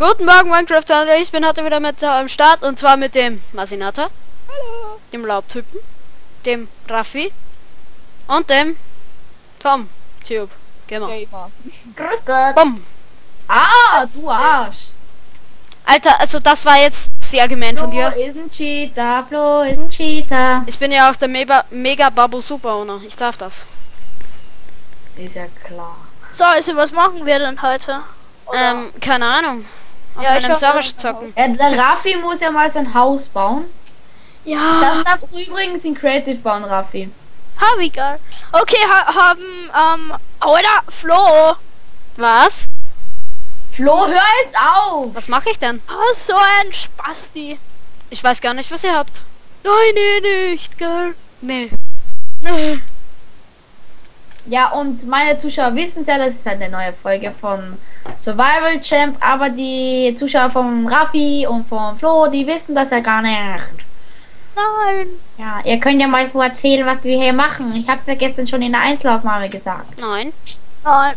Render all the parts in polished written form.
Guten Morgen, Minecraft Andre. Ich bin heute wieder mit am Start und zwar mit dem Masinata. Hallo. Dem Laubtypen, dem Raffi und dem Tom Tube Gamer. Grüß Gott. Bumm. Ah, du Arsch. Alter, also das war jetzt sehr gemein von dir. Flo ist ein Cheater, Flo ist ein Cheater. Ich bin ja auch der Mega Babu Super Owner. Ich darf das. Ist ja klar. So, also was machen wir denn heute? Keine Ahnung. Auf Ja, ich einem hab Server ein zocken. Der Raffi muss ja mal sein Haus bauen. Ja. Das darfst du übrigens in Creative bauen, Raffi. Hab ich geil. Okay, Alter, Flo. Was? Flo, hör jetzt auf. Was mache ich denn? Oh, so ein Spasti. Ich weiß gar nicht, was ihr habt. Nein, nee, nicht, gell. Nee. Nee. Ja, und meine Zuschauer wissen ja, das ist halt eine neue Folge von Survival Champ, aber die Zuschauer von Raffi und von Flo, die wissen das ja gar nicht. Nein. Ja, ihr könnt ja mal so erzählen, was wir hier machen. Ich hab's ja gestern schon in der Einzelaufnahme gesagt. Nein. Nein.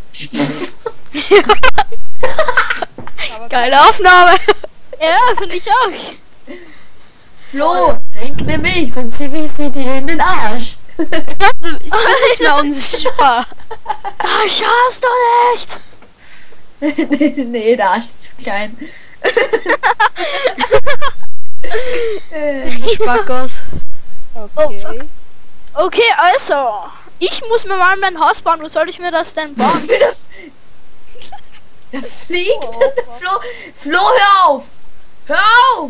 Geile Aufnahme. Ja, finde ich auch. Flo, trink ne Milch, sonst schieb ich sie dir in den Arsch. Ich bin nicht mehr unsichtbar. Ah, schaffst du nicht. Nee, der Arsch ist zu klein. Spackos. Okay. Okay, also. Ich muss mir mal mein Haus bauen. Wo soll ich mir das denn bauen? Da fliegt der Flo. Flo, hör auf! Hör auf!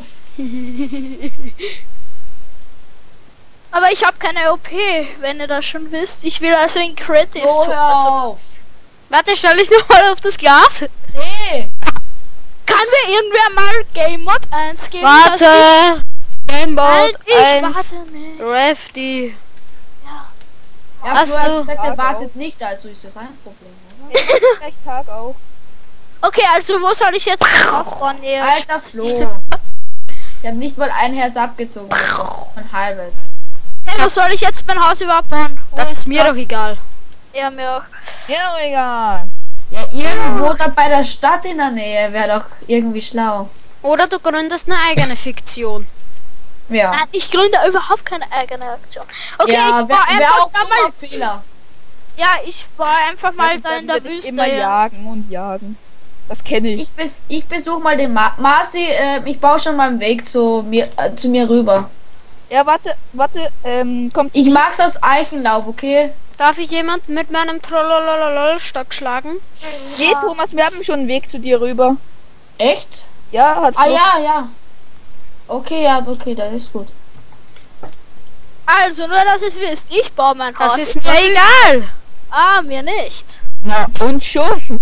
Aber ich habe keine OP, wenn ihr das schon wisst. Ich will also in Creative. Flo, hör auf! Warte, stell dich noch mal auf das Glas. Nee! Kann mir irgendwer mal Game Mod 1 geben? Warte. Gameboard Halt, ich 1. warte nicht. Refty. Ja, Hast Flo hat du- gesagt, er wartet nicht, also ist das ein Problem, oder? Recht Tag auch. Okay, also wo soll ich jetzt mein Haus bauen? Nee, Alter Flo! Ich hab nicht mal ein Herz abgezogen. Ein halbes. hey, wo soll ich jetzt mein Haus überhaupt bauen? Wo Das ist ist mir das? doch egal. Ja, mir auch. Ja, egal. Ja, irgendwo da bei der Stadt in der Nähe wäre doch irgendwie schlau. Oder du gründest eine eigene Fiktion. Ja. Nein, ich gründe überhaupt keine eigene Aktion. Okay, Ja, ich wäre war einfach auch da immer mal. Fehler. Ja, ich war einfach mal da in der Dann wird es Wüste. immer Ja. jagen und jagen. Das kenne ich. Ich besuche mal den Marci, ich baue schon mal einen Weg zu mir rüber. Ja, warte, kommt. Ich mag's aus Eichenlaub, okay? Darf ich jemand mit meinem Trollolololol-Stock schlagen? Nee, Thomas, wir haben schon einen Weg zu dir rüber. Echt? Ja, hat Ah Flo. ja. Okay, ja, okay, das ist gut. Also, nur dass ihr es wisst, ich baue mein Haus. Das ist mir egal. Ah, mir nicht. Na, und schon.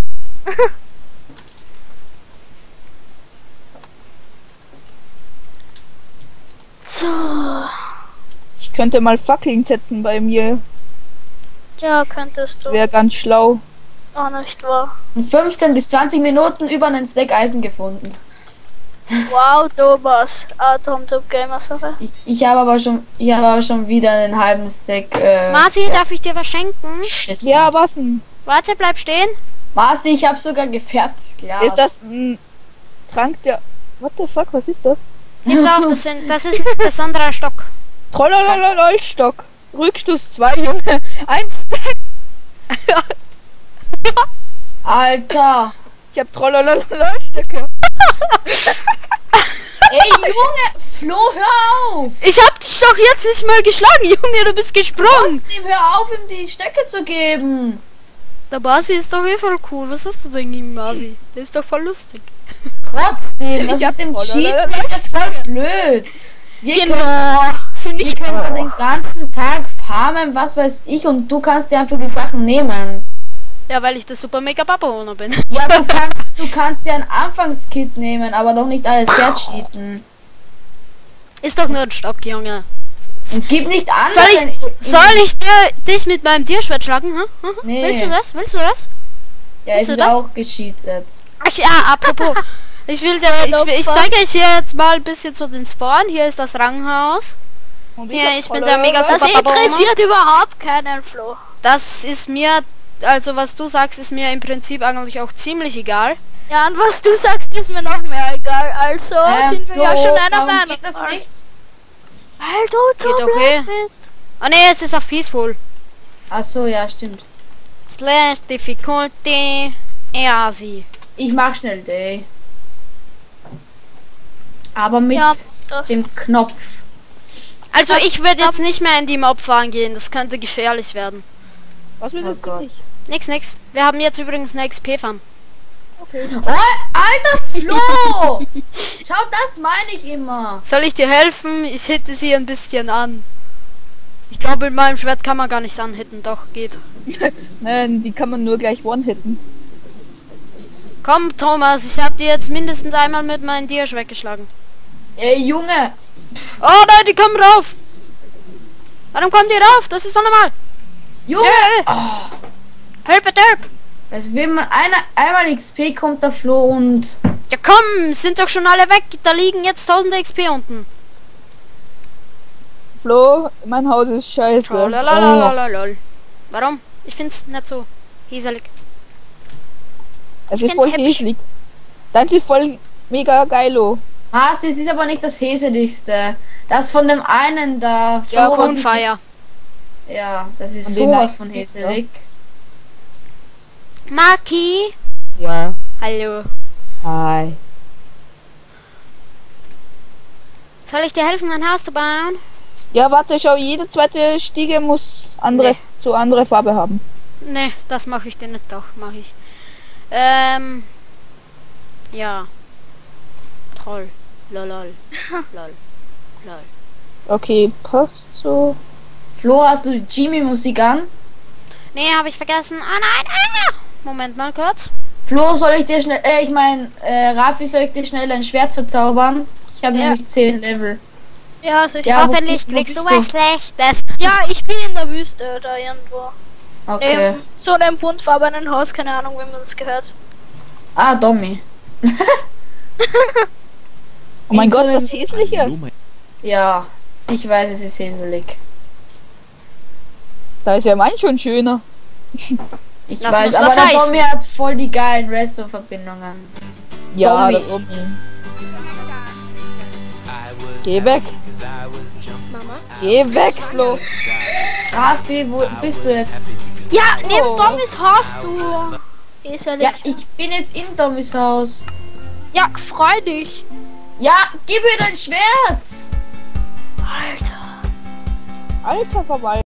So. Ich könnte mal Fackeln setzen bei mir. Ja, könntest du. Wäre ganz schlau. Auch nicht wahr. In 15 bis 20 Minuten über einen Stack Eisen gefunden. Wow, Thomas. Tom Top Gamer Sache. Ich habe aber schon wieder einen halben Stack Marci, darf ich dir was schenken? geschissen. Ja, was denn? Warte, bleib stehen. Marci, ich habe sogar gefärbtes Glas. Ist das ein Trank der. What the fuck, was ist das? Gib's auf, das ist ein besonderer Stock. Trollolololstock. Rückstoß 2, Junge. 1 Stack. Alter! Ich hab Trollolololstöcke. Ey, Junge! Flo, hör auf! Ich hab dich doch jetzt nicht mal geschlagen, Junge, du bist gesprungen. Trotzdem, hör auf, ihm die Stöcke zu geben! Der Marci ist doch eh voll cool. Was hast du denn gegen Marci? Der ist doch voll lustig. Trotzdem, das Ich hab mit dem voll- Cheaten ist ja voll blöd. Wir können, Genau. Finde wir ich können auch. den ganzen Tag farmen, was weiß ich, und du kannst dir einfach die Sachen nehmen. Ja, weil ich der super mega Babuoner bin. Ja, du kannst dir ein Anfangskit nehmen, aber doch nicht alles hercheaten. Ist doch nur ein Stock, Junge. Und gib nicht an, Soll ich dich mit meinem Tierschwert schlagen? Hm? Hm? Nee. Willst du das? Willst du das? Ja, es willst du ist das? auch gecheatet. Ach ja, apropos. Ich zeige euch hier jetzt mal ein bisschen zu den Spawn. Hier ist das Ranghaus. Und Ja, hab ich bin der mega Das super Babuoner. interessiert überhaupt keinen, Flo. Das ist mir, also was du sagst, ist mir im Prinzip eigentlich auch ziemlich egal. Ja, und was du sagst, ist mir noch mehr egal. Also sind wir ja Flo, schon einer warum Meinung. geht das nicht? Weil du so Geht okay. blöd bist. Oh ne, es ist auf Peaceful. Ach so, ja, stimmt. Slash Difficulty Easy. Ich mach schnell Day. Aber mit Ja, das. dem Knopf. Also ich würde jetzt nicht mehr in die Mobfarm gehen, das könnte gefährlich werden. Was Oh willst du Gott. nicht? Nix. Wir haben jetzt übrigens eine XP-Farm. Okay. Oh, alter Flo! Schau, das meine ich immer. Soll ich dir helfen? Ich hitte sie ein bisschen an. Ich glaube, mit meinem Schwert kann man gar nicht anhitten. Doch, geht. Nein, die kann man nur gleich one-hitten. Komm, Thomas, ich habe dir jetzt mindestens einmal mit meinem Dirsch weggeschlagen. Ey, Junge. Oh nein, die kommen rauf! Warum kommen die rauf? Das ist doch normal. Junge! Help it, help! Also wenn man einmal XP kommt, der Flo und... Ja komm, sind doch schon alle weg. Da liegen jetzt tausende XP unten. Flo, mein Haus ist scheiße. Oh, lalalalala. Warum? Ich find's nicht so hieselig. Es Ich ist voll find's hübsch. hässlich. Dein ist voll mega geilo. Was? Es ist aber nicht das hässlichste. Das von dem einen da. Ja, Flo, was ist Cornfire. das? Ja, das ist Von den sowas einen, von ja. hässlich. Maki. Ja. Hallo. Hi. Soll ich dir helfen, ein Haus zu bauen? Ja, warte, schau, jede zweite Stiege muss Nee. so andere Farbe haben. Ne, das mache ich dir nicht. Doch, mache ich. Ja. Toll. Lolol. Lol. Lol. Okay, passt so. Flo, hast du die Jimmy-Musik an? Nee, habe ich vergessen. Ah nein. Ah! Moment mal kurz. Flo, soll ich dir schnell... ich meine, Raffi, soll ich dir schnell ein Schwert verzaubern? Ich habe Ja. nämlich 10 Level. Ja, sicher. Ja, Hoffentlich wo kriegst bist du du? was Schlechtes. Ja, ich bin in der Wüste da irgendwo. Okay. So einem buntfarbenen Haus, keine Ahnung, wie man das gehört. Ah, Dommy. Oh mein In so Gott, einem- was hässlicher. Ja, ich weiß, es ist hässlich. Da ist ja mein schon schöner. Ich Das weiß, muss aber was der heißen. Dommy hat voll die geilen Resto-Verbindungen. Ja, Tommy. da oben. Geh weg. Mama. Geh weg, Flo. Raffi, wo bist du jetzt? Ja, neben Oh. Tommys Haus, du. Eselig. Ja, ich bin jetzt in Dommys Haus. Ja, freu dich. Ja, gib mir dein Schwert! Alter. Alter Verwalter.